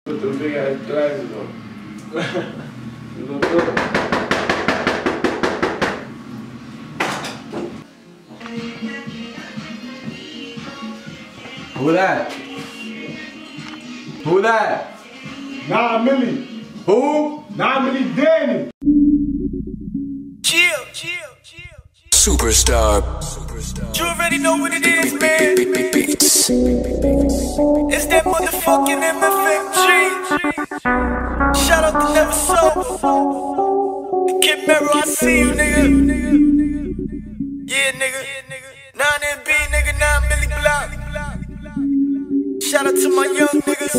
Put the big ass glasses on. You look good. Who that? Who that? 9 Milli. Who? 9 Milli Danny. Chill. Superstar. You already know what it is, man. Beats. It's that motherfucking MFMG. Shout out to Never Sober. Kid Mero, I see you, nigga. Yeah, nigga. 9MB, nigga, 9 Milli Block. Shout out to my young niggas.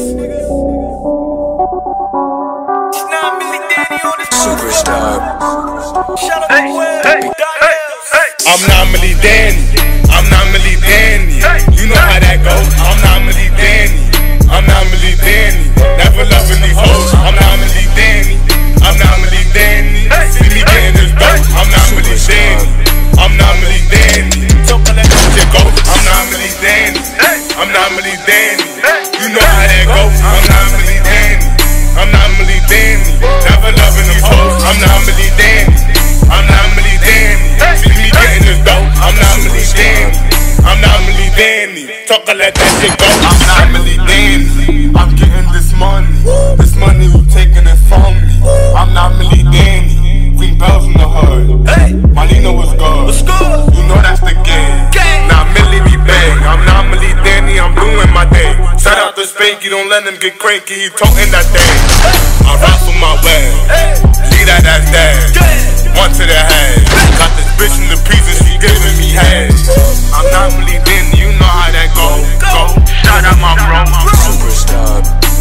It's 9 Milli Danny on this Superstar. Shout out to Web. I'm 9 Milli Danny. I'm 9 Milli Danny. You know how that goes. I'm 9 Milli Danny. I'm 9 Milli Danny. Never loving these hoes. I'm 9 Milli Danny. I'm 9 Milli Danny. See me getting this dope. I'm 9 Milli Danny. I'm 9 Milli Danny. Don't let that shit go. I'm 9 Milli Danny. I'm 9 Milli Danny. You know how that goes. I'm 9 Milli Danny. I'm 9 Milli Danny. Never loving these hoes. I'm 9 Milli Danny. I'm 9 Milli Danny. See me getting this dope. I'm 9 Milli Danny. I'm 9 Milli Danny. Talk and let that shit go. I'm 9 Milli Danny. I'm getting this money. This money who taking it from me. I'm 9 Milli Danny. Ring bells in the hood. Hey, Marlena was good. what's good? You know that's the game. 9 Milli we bang. I'm 9 Milli Danny. I'm doing my thing. Shout out to Spanky. Don't let him get cranky. He toting that thing. I rock for my way. Leave that ass dead. One to the head. Got this bitch in the piece and she giving me head. I'm 9 Milli Danny. You know how that go. Shout out my bro. Superstar.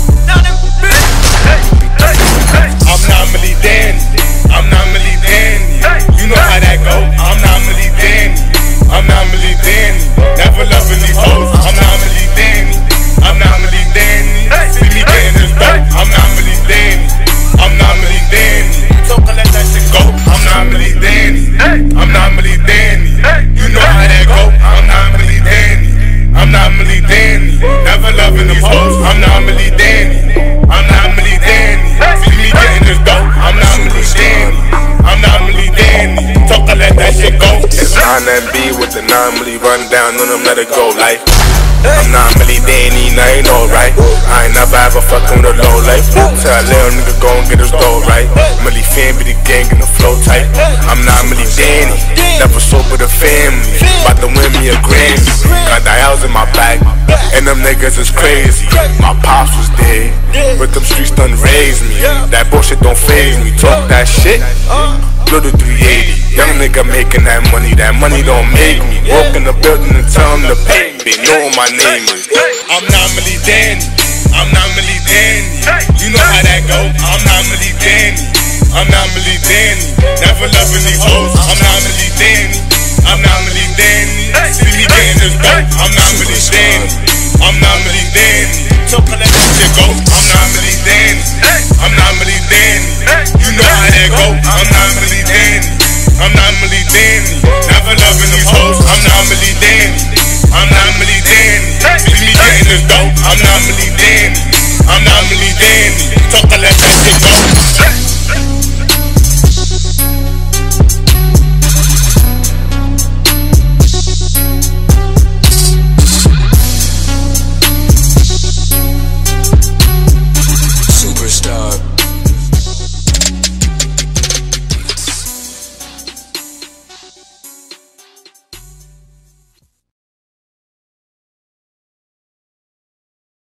I'm 9 Milli Danny. I'm 9 Milli Danny. You know how that go. I'm 9 Milli Danny. I'm 9 Milli Danny. Never loving these hoes. I'm 9 Milli Danny. I'm 9 Milli Danny. See me getting this dope. I'm 9 Milli Danny. I'm 9 Milli Danny. Talk and let that shit go. I'm 9 Milli Danny. I'm 9 Milli Danny. You know how that go. I'm 9 Milli Danny. I'm 9 Milli Danny. Never loving these hoes. I'm 9 Milli Danny. I'm 9 Milli Danny. See me getting this dope. I'm 9 Milli Danny. I'm 9 Milli Danny. Talk and let that shit go. It's 9MB with the 9 Milli run down on them, let it go like. I'm 9 Milli Danny, now you know right. I ain't never ever fucking with a low life. Tell a little nigga go and get his dough right. Milli fan be the gang in the flow tight. I'm 9 Milli Danny, never sober the family. About to win me a Grammy. Got the house in my back, and them niggas is crazy. My pops was dead, but them streets done raised me. That bullshit don't faze me. Talk that shit, little 380. Young nigga making that money don't make me. Walk in the building and tell them to pay me. They know what my name is. I'm 9 Milli Danny. I'm 9 Milli Danny. You know how that go. I'm 9 Milli Danny. I'm 9 Milli Danny. Never loving these hoes. I'm 9 Milli Danny. I'm 9 Milli Danny. See me getting this dope. I'm 9 Milli Danny. I'm 9 Milli Danny. Talk and let that shit go. I'm 9 Milli Danny. I'm 9 Milli Danny. You know how that go. I'm 9 Milli Danny. I'm 9 Milli Danny. Never loving these hoes. I'm 9 Milli Danny. I'm 9 Milli Danny. See me getting this dope. I'm 9 Milli Danny. I'm 9 Milli Danny.